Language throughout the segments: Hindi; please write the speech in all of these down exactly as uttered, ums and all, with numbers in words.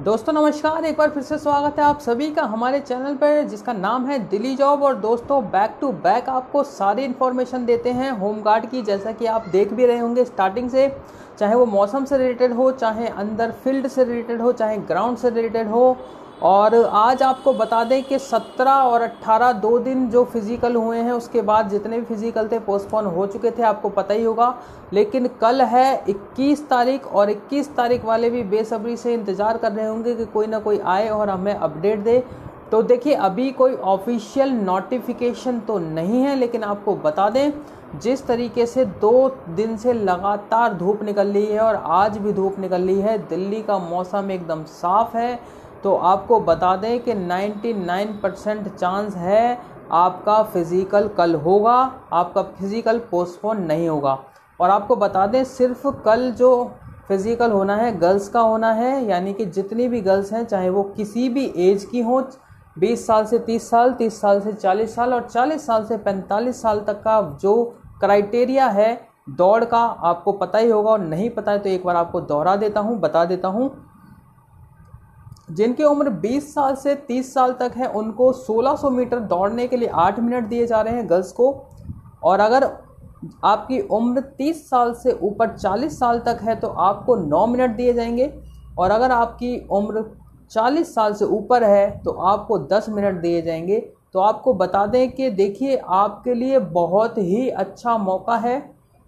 दोस्तों नमस्कार, एक बार फिर से स्वागत है आप सभी का हमारे चैनल पर जिसका नाम है दिल्ली जॉब। और दोस्तों बैक टू बैक आपको सारी इन्फॉर्मेशन देते हैं होमगार्ड की, जैसा कि आप देख भी रहे होंगे स्टार्टिंग से, चाहे वो मौसम से रिलेटेड हो, चाहे अंदर फील्ड से रिलेटेड हो, चाहे ग्राउंड से रिलेटेड हो। और आज आपको बता दें कि सत्रह और अट्ठारह दो दिन जो फिज़िकल हुए हैं, उसके बाद जितने भी फिज़िकल थे पोस्टपोन हो चुके थे, आपको पता ही होगा। लेकिन कल है इक्कीस तारीख और इक्कीस तारीख वाले भी बेसब्री से इंतज़ार कर रहे होंगे कि कोई ना कोई आए और हमें अपडेट दे। तो देखिए अभी कोई ऑफिशियल नोटिफिकेशन तो नहीं है, लेकिन आपको बता दें जिस तरीके से दो दिन से लगातार धूप निकल रही है और आज भी धूप निकल रही है, दिल्ली का मौसम एकदम साफ़ है। तो आपको बता दें कि निन्यानवे परसेंट चांस है आपका फ़िज़िकल कल होगा, आपका फ़िज़िकल पोस्टपोन नहीं होगा। और आपको बता दें सिर्फ कल जो फ़िज़िकल होना है गर्ल्स का होना है, यानी कि जितनी भी गर्ल्स हैं चाहे वो किसी भी एज की हों, बीस साल से तीस साल, तीस साल से चालीस साल और चालीस साल से पैंतालीस साल तक का जो क्राइटेरिया है दौड़ का, आपको पता ही होगा। और नहीं पता है तो एक बार आपको दोहरा देता हूँ, बता देता हूँ। जिनकी उम्र बीस साल से तीस साल तक है उनको सोलह सौ मीटर दौड़ने के लिए आठ मिनट दिए जा रहे हैं गर्ल्स को। और अगर आपकी उम्र तीस साल से ऊपर चालीस साल तक है तो आपको नौ मिनट दिए जाएंगे। और अगर आपकी उम्र चालीस साल से ऊपर है तो आपको दस मिनट दिए जाएंगे। तो आपको बता दें कि देखिए आपके लिए बहुत ही अच्छा मौका है।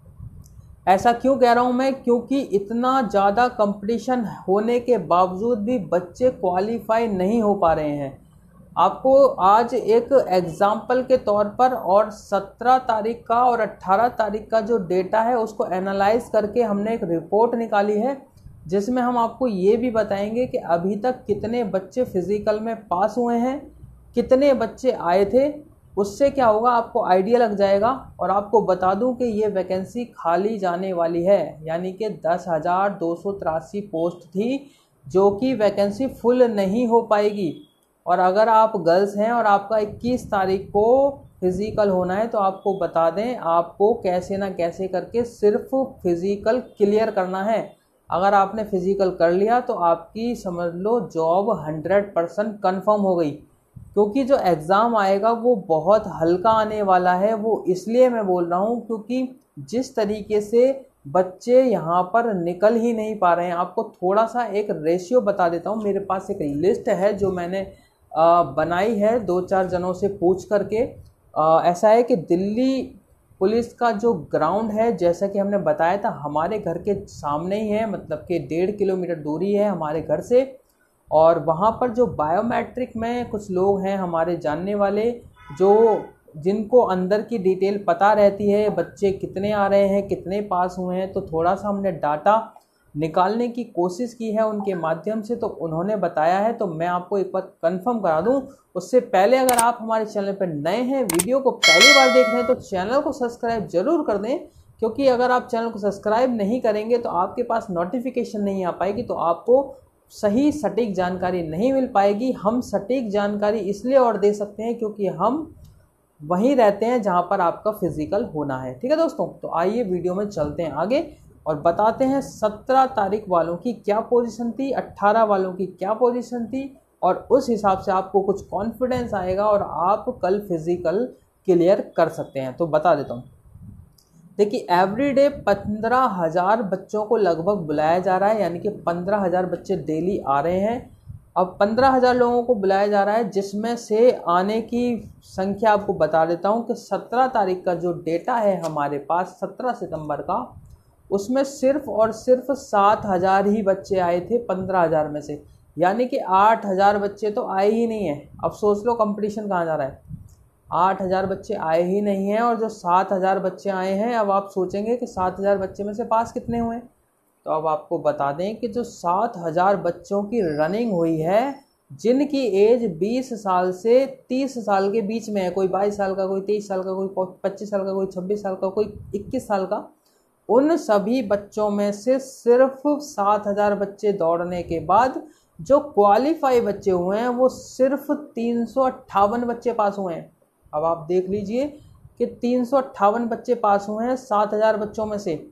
ऐसा क्यों कह रहा हूं मैं, क्योंकि इतना ज़्यादा कंपटीशन होने के बावजूद भी बच्चे क्वालिफाई नहीं हो पा रहे हैं। आपको आज एक एग्जाम्पल के तौर पर और सत्रह तारीख का और अट्ठारह तारीख का जो डेटा है उसको एनालाइज करके हमने एक रिपोर्ट निकाली है, जिसमें हम आपको ये भी बताएंगे कि अभी तक कितने बच्चे फिज़िकल में पास हुए हैं, कितने बच्चे आए थे। उससे क्या होगा आपको आइडिया लग जाएगा। और आपको बता दूं कि ये वैकेंसी खाली जाने वाली है, यानी कि दस हज़ार दो सौ तिरासी पोस्ट थी जो कि वैकेंसी फुल नहीं हो पाएगी। और अगर आप गर्ल्स हैं और आपका इक्कीस तारीख को फिज़िकल होना है तो आपको बता दें आपको कैसे ना कैसे करके सिर्फ फिज़िकल क्लियर करना है। अगर आपने फिज़िकल कर लिया तो आपकी समझ लो जॉब हंड्रेड परसेंट कन्फर्म हो गई, क्योंकि जो एग्ज़ाम आएगा वो बहुत हल्का आने वाला है। वो इसलिए मैं बोल रहा हूँ क्योंकि जिस तरीके से बच्चे यहाँ पर निकल ही नहीं पा रहे हैं। आपको थोड़ा सा एक रेशियो बता देता हूँ, मेरे पास एक लिस्ट है जो मैंने आ, बनाई है दो चार जनों से पूछ करके। आ, ऐसा है कि दिल्ली पुलिस का जो ग्राउंड है, जैसा कि हमने बताया था, हमारे घर के सामने ही है, मतलब कि डेढ़ किलोमीटर दूरी है हमारे घर से। और वहाँ पर जो बायोमेट्रिक में कुछ लोग हैं हमारे जानने वाले, जो जिनको अंदर की डिटेल पता रहती है, बच्चे कितने आ रहे हैं, कितने पास हुए हैं, तो थोड़ा सा हमने डाटा निकालने की कोशिश की है उनके माध्यम से, तो उन्होंने बताया है। तो मैं आपको एक बार कंफर्म करा दूं, उससे पहले अगर आप हमारे चैनल पर नए हैं, वीडियो को पहली बार देख रहे हैं, तो चैनल को सब्सक्राइब जरूर कर दें। क्योंकि अगर आप चैनल को सब्सक्राइब नहीं करेंगे तो आपके पास नोटिफिकेशन नहीं आ पाएगी, तो आपको सही सटीक जानकारी नहीं मिल पाएगी। हम सटीक जानकारी इसलिए और दे सकते हैं क्योंकि हम वहीं रहते हैं जहां पर आपका फिज़िकल होना है। ठीक है दोस्तों, तो आइए वीडियो में चलते हैं आगे और बताते हैं सत्रह तारीख वालों की क्या पोजीशन थी, अट्ठारह वालों की क्या पोजीशन थी, और उस हिसाब से आपको कुछ कॉन्फिडेंस आएगा और आप कल फिज़िकल क्लियर कर सकते हैं। तो बता देता हूँ, देखिए एवरीडे पंद्रह हज़ार बच्चों को लगभग बुलाया जा रहा है, यानी कि पंद्रह हज़ार बच्चे डेली आ रहे हैं। अब पंद्रह हज़ार लोगों को बुलाया जा रहा है, जिसमें से आने की संख्या आपको बता देता हूं कि सत्रह तारीख का जो डेटा है हमारे पास सत्रह सितंबर का, उसमें सिर्फ और सिर्फ सात हज़ार ही बच्चे आए थे पंद्रह हज़ार में से, यानी कि आठ हज़ार बच्चे तो आए ही नहीं है। अब सोच लो कंपटीशन कहाँ जा रहा है, आठ हज़ार बच्चे आए ही नहीं हैं। और जो सात हज़ार बच्चे आए हैं, अब आप सोचेंगे कि सात हज़ार बच्चे में से पास कितने हुए, तो अब आपको बता दें कि जो सात हज़ार बच्चों की रनिंग हुई है, जिनकी एज बीस साल से तीस साल के बीच में है, कोई बाईस साल का, कोई तेईस साल का, कोई पच्चीस साल का, कोई छब्बीस साल का, कोई इक्कीस साल का, उन सभी बच्चों में से सिर्फ सात हज़ार बच्चे दौड़ने के बाद जो क्वालिफाई बच्चे हुए हैं वो सिर्फ तीन सौ अट्ठावन बच्चे पास हुए हैं। अब आप देख लीजिए कि तीन सौ अट्ठावन बच्चे पास हुए हैं सात हज़ार बच्चों में से।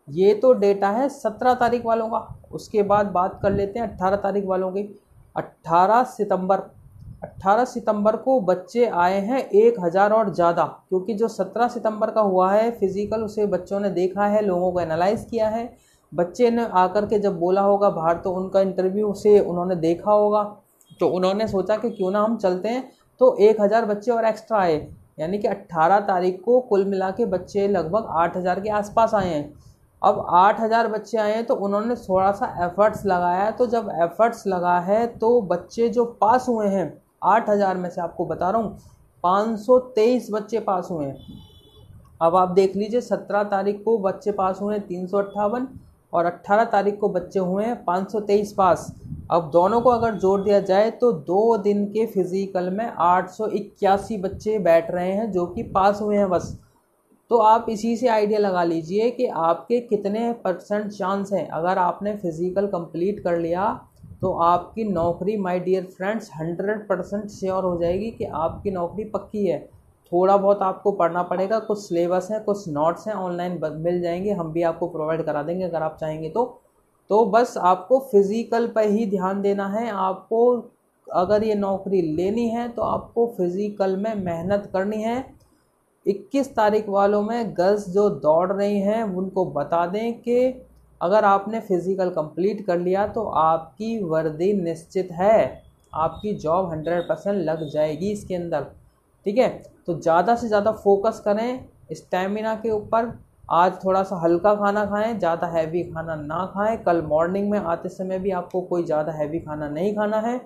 ये तो डेटा है सत्रह तारीख वालों का। उसके बाद बात कर लेते हैं अट्ठारह तारीख वालों की। अट्ठारह सितंबर अट्ठारह सितंबर को बच्चे आए हैं एक हज़ार और ज़्यादा, क्योंकि जो सत्रह सितंबर का हुआ है फिजिकल, उसे बच्चों ने देखा है, लोगों को एनालाइज किया है। बच्चे ने आकर के जब बोला होगा बाहर, तो उनका इंटरव्यू से उन्होंने देखा होगा, तो उन्होंने सोचा कि क्यों ना हम चलते हैं। तो एक हज़ार बच्चे और एक्स्ट्रा आए, यानी कि अट्ठारह तारीख को कुल मिला के बच्चे लगभग आठ हज़ार के आसपास आए हैं। अब आठ हज़ार बच्चे आए हैं तो उन्होंने थोड़ा सा एफर्ट्स लगाया है। तो जब एफर्ट्स लगा है तो बच्चे जो पास हुए हैं आठ हज़ार में से, आपको बता रहा हूँ पाँच सौ तेईस बच्चे पास हुए हैं। अब आप देख लीजिए, सत्रह तारीख को बच्चे पास हुए हैं तीन सौ अट्ठावन और अट्ठारह तारीख को बच्चे हुए हैं पाँच सौ तेईस पास। अब दोनों को अगर जोड़ दिया जाए तो दो दिन के फिजिकल में आठ सौ इक्यासी बच्चे बैठ रहे हैं जो कि पास हुए हैं बस। तो आप इसी से आइडिया लगा लीजिए कि आपके कितने परसेंट चांस हैं। अगर आपने फिजिकल कंप्लीट कर लिया तो आपकी नौकरी, my dear friends, hundred percent sure हो जाएगी कि आपकी नौकरी पक्की है। थोड़ा बहुत आपको पढ़ना पड़ेगा, कुछ सिलेबस है, कुछ नोट्स हैं, ऑनलाइन मिल जाएंगे, हम भी आपको प्रोवाइड करा देंगे अगर आप चाहेंगे तो। तो बस आपको फिज़िकल पर ही ध्यान देना है। आपको अगर ये नौकरी लेनी है तो आपको फिज़िकल में मेहनत करनी है। इक्कीस तारीख वालों में गर्ल्स जो दौड़ रही हैं उनको बता दें कि अगर आपने फिज़िकल कंप्लीट कर लिया तो आपकी वर्दी निश्चित है, आपकी जॉब हंड्रेड परसेंट लग जाएगी इसके अंदर, ठीक है। तो ज़्यादा से ज़्यादा फोकस करें स्टैमिना के ऊपर। आज थोड़ा सा हल्का खाना खाएं, ज़्यादा हैवी खाना ना खाएं। कल मॉर्निंग में आते समय भी आपको कोई ज़्यादा हैवी खाना नहीं खाना है।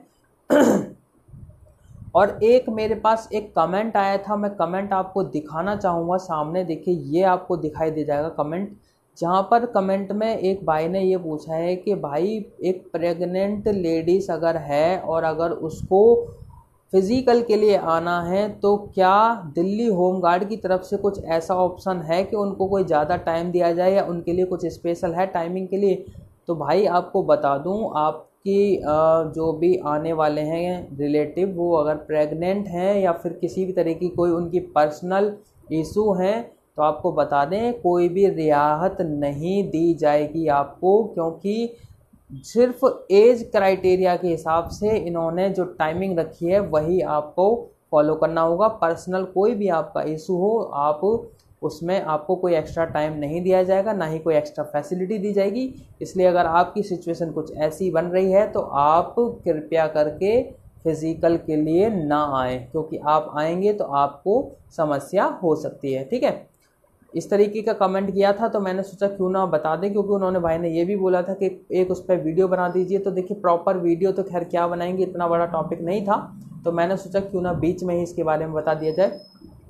और एक मेरे पास एक कमेंट आया था, मैं कमेंट आपको दिखाना चाहूँगा सामने। देखिए, ये आपको दिखाई दे जाएगा कमेंट, जहाँ पर कमेंट में एक भाई ने ये पूछा है कि भाई एक प्रेग्नेंट लेडीज़ अगर है और अगर उसको फिज़िकल के लिए आना है तो क्या दिल्ली होम गार्ड की तरफ से कुछ ऐसा ऑप्शन है कि उनको कोई ज़्यादा टाइम दिया जाए या उनके लिए कुछ स्पेशल है टाइमिंग के लिए। तो भाई आपको बता दूं, आपकी जो भी आने वाले हैं रिलेटिव, वो अगर प्रेग्नेंट हैं या फिर किसी भी तरह की कोई उनकी पर्सनल इशू हैं, तो आपको बता दें कोई भी रियायत नहीं दी जाएगी आपको, क्योंकि सिर्फ एज क्राइटेरिया के हिसाब से इन्होंने जो टाइमिंग रखी है वही आपको फॉलो करना होगा। पर्सनल कोई भी आपका इशू हो, आप उसमें आपको कोई एक्स्ट्रा टाइम नहीं दिया जाएगा, ना ही कोई एक्स्ट्रा फैसिलिटी दी जाएगी। इसलिए अगर आपकी सिचुएशन कुछ ऐसी बन रही है तो आप कृपया करके फिज़िकल के लिए ना आएँ, क्योंकि आप आएंगे तो आपको समस्या हो सकती है, ठीक है। इस तरीके का कमेंट किया था तो मैंने सोचा क्यों ना बता दें, क्योंकि उन्होंने भाई ने ये भी बोला था कि एक उस पर वीडियो बना दीजिए। तो देखिए, प्रॉपर वीडियो तो खैर क्या बनाएंगे, इतना बड़ा टॉपिक नहीं था, तो मैंने सोचा क्यों ना बीच में ही इसके बारे में बता दिया जाए।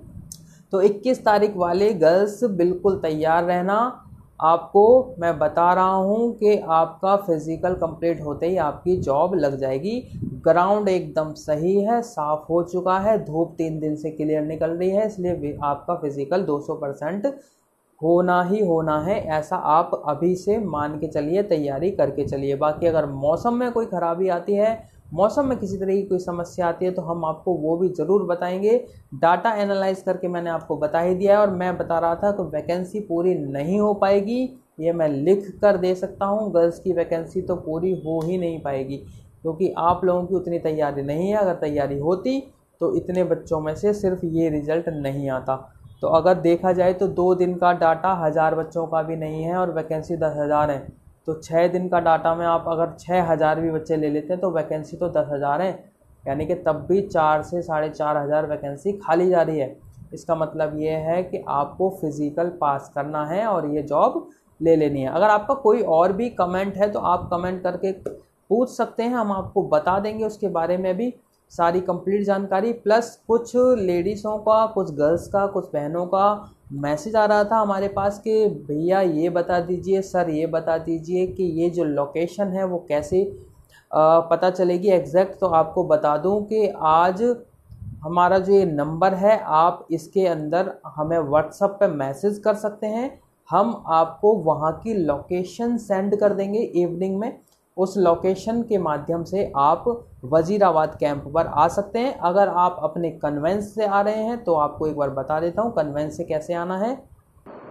तो इक्कीस तारीख वाले गर्ल्स बिल्कुल तैयार रहना। आपको मैं बता रहा हूँ कि आपका फिज़िकल कंप्लीट होते ही आपकी जॉब लग जाएगी। ग्राउंड एकदम सही है, साफ़ हो चुका है, धूप तीन दिन से क्लियर निकल रही है, इसलिए आपका फिज़िकल दो सौ परसेंट होना ही होना है। ऐसा आप अभी से मान के चलिए, तैयारी करके चलिए। बाकी अगर मौसम में कोई ख़राबी आती है, मौसम में किसी तरह की कोई समस्या आती है, तो हम आपको वो भी ज़रूर बताएंगे। डाटा एनालाइज करके मैंने आपको बता ही दिया है। और मैं बता रहा था कि वैकेंसी पूरी नहीं हो पाएगी, ये मैं लिख कर दे सकता हूँ। गर्ल्स की वैकेंसी तो पूरी हो ही नहीं पाएगी, क्योंकि आप लोगों की उतनी तैयारी नहीं है। अगर तैयारी होती तो इतने बच्चों में से सिर्फ ये रिज़ल्ट नहीं आता। तो अगर देखा जाए तो दो दिन का डाटा हज़ार बच्चों का भी नहीं है और वैकेंसी दस हज़ार है। तो छः दिन का डाटा में आप अगर छः हज़ार भी बच्चे ले लेते हैं तो वैकेंसी तो दस हज़ार है, यानी कि तब भी चार से साढ़े चार हज़ार वैकेंसी खाली जा रही है। इसका मतलब ये है कि आपको फिज़िकल पास करना है और ये जॉब ले लेनी है। अगर आपका कोई और भी कमेंट है तो आप कमेंट करके पूछ सकते हैं, हम आपको बता देंगे उसके बारे में भी सारी कंप्लीट जानकारी। प्लस कुछ लेडीज़ों का, कुछ गर्ल्स का, कुछ बहनों का मैसेज आ रहा था हमारे पास कि भैया ये बता दीजिए, सर ये बता दीजिए कि ये जो लोकेशन है वो कैसे आ, पता चलेगी एग्जैक्ट। तो आपको बता दूं कि आज हमारा जो ये नंबर है, आप इसके अंदर हमें व्हाट्सएप पे मैसेज कर सकते हैं, हम आपको वहाँ की लोकेशन सेंड कर देंगे इवनिंग में। उस लोकेशन के माध्यम से आप वजीराबाद कैंप पर आ सकते हैं। अगर आप अपने कन्वेंस से आ रहे हैं तो आपको एक बार बता देता हूँ कन्वेंस से कैसे आना है।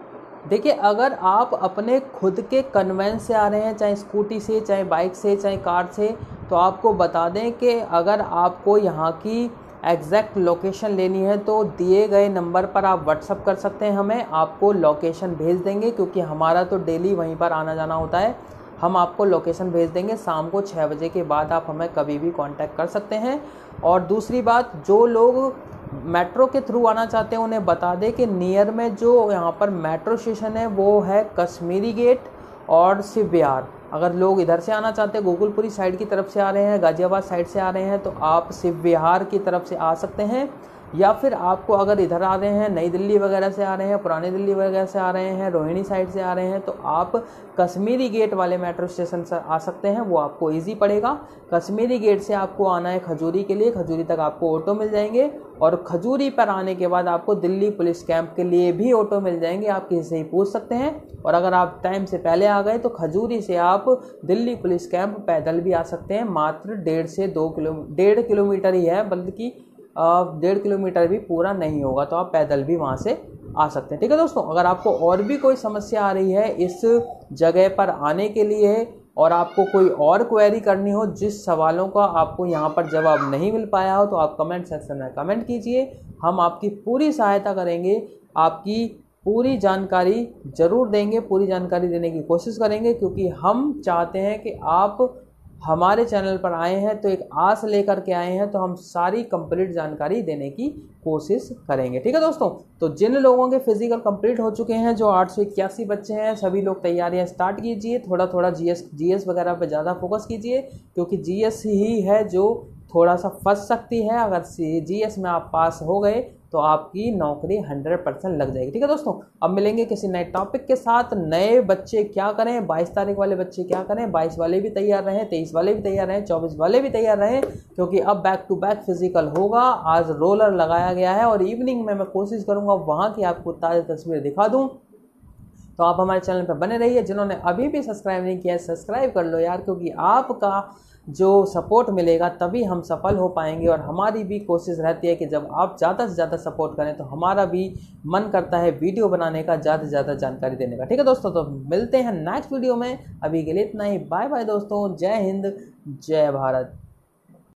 देखिए, अगर आप अपने खुद के कन्वेंस से आ रहे हैं, चाहे स्कूटी से, चाहे बाइक से, चाहे कार से, तो आपको बता दें कि अगर आपको यहाँ की एग्जैक्ट लोकेशन लेनी है तो दिए गए नंबर पर आप व्हाट्सअप कर सकते हैं हमें, आपको लोकेशन भेज देंगे, क्योंकि हमारा तो डेली वहीं पर आना जाना होता है। हम आपको लोकेशन भेज देंगे, शाम को छः बजे के बाद आप हमें कभी भी कांटेक्ट कर सकते हैं। और दूसरी बात, जो लोग मेट्रो के थ्रू आना चाहते हैं उन्हें बता दें कि नियर में जो यहाँ पर मेट्रो स्टेशन है वो है कश्मीरी गेट और शिव विहार। अगर लोग इधर से आना चाहते हैं, गोकुलपुरी साइड की तरफ से आ रहे हैं, गाजियाबाद साइड से आ रहे हैं, तो आप शिव विहार की तरफ से आ सकते हैं। या फिर आपको अगर इधर आ रहे हैं, नई दिल्ली वगैरह से आ रहे हैं, पुरानी दिल्ली वगैरह से आ रहे हैं, रोहिणी साइड से आ रहे हैं, तो आप कश्मीरी गेट वाले मेट्रो स्टेशन से आ सकते हैं, वो आपको इजी पड़ेगा। कश्मीरी गेट से आपको आना है खजूरी के लिए, खजूरी तक आपको ऑटो मिल जाएंगे, और खजूरी पर आने के बाद आपको दिल्ली पुलिस कैंप के लिए भी ऑटो मिल जाएंगे, आप किसी से ही पूछ सकते हैं। और अगर आप टाइम से पहले आ गए तो खजूरी से आप दिल्ली पुलिस कैंप पैदल भी आ सकते हैं, मात्र डेढ़ से दो किलो डेढ़ किलोमीटर ही है, बल्कि डेढ़ किलोमीटर भी पूरा नहीं होगा, तो आप पैदल भी वहाँ से आ सकते हैं। ठीक है दोस्तों, अगर आपको और भी कोई समस्या आ रही है इस जगह पर आने के लिए, और आपको कोई और क्वेरी करनी हो, जिस सवालों का आपको यहाँ पर जवाब नहीं मिल पाया हो, तो आप कमेंट सेक्शन में कमेंट कीजिए, हम आपकी पूरी सहायता करेंगे, आपकी पूरी जानकारी ज़रूर देंगे, पूरी जानकारी देने की कोशिश करेंगे, क्योंकि हम चाहते हैं कि आप हमारे चैनल पर आए हैं तो एक आस लेकर के आए हैं, तो हम सारी कंप्लीट जानकारी देने की कोशिश करेंगे। ठीक है दोस्तों, तो जिन लोगों के फिजिकल कंप्लीट हो चुके हैं, जो आठ सौ इक्यासी बच्चे हैं, सभी लोग तैयारियां स्टार्ट कीजिए, थोड़ा थोड़ा जीएस जीएस वगैरह पे ज़्यादा फोकस कीजिए, क्योंकि जीएस ही है जो थोड़ा सा फंस सकती है। अगर जीएस में आप पास हो गए तो आपकी नौकरी हंड्रेड परसेंट लग जाएगी। ठीक है दोस्तों, अब मिलेंगे किसी नए टॉपिक के साथ। नए बच्चे क्या करें, बाईस तारीख वाले बच्चे क्या करें, बाईस वाले भी तैयार रहें, तेईस वाले भी तैयार रहें, चौबीस वाले भी तैयार रहें, क्योंकि अब बैक टू बैक फिजिकल होगा। आज रोलर लगाया गया है और इवनिंग में मैं कोशिश करूँगा वहाँ की आपको ताज़ा तस्वीर दिखा दूँ। तो आप हमारे चैनल पर बने रहिए, जिन्होंने अभी भी सब्सक्राइब नहीं किया है सब्सक्राइब कर लो यार, क्योंकि आपका जो सपोर्ट मिलेगा तभी हम सफल हो पाएंगे। और हमारी भी कोशिश रहती है कि जब आप ज़्यादा से ज़्यादा सपोर्ट करें तो हमारा भी मन करता है वीडियो बनाने का, ज़्यादा से ज़्यादा जानकारी देने का। ठीक है दोस्तों, तो मिलते हैं नेक्स्ट वीडियो में, अभी के लिए इतना ही। बाय बाय दोस्तों, जय हिंद, जय भारत।